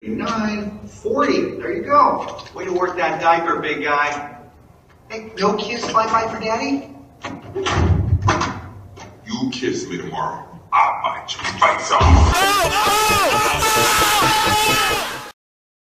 39, 40. There you go. Way to work that diaper, big guy. Hey, no kiss bye-bye for Daddy? You kiss me tomorrow, I'll bite your face off.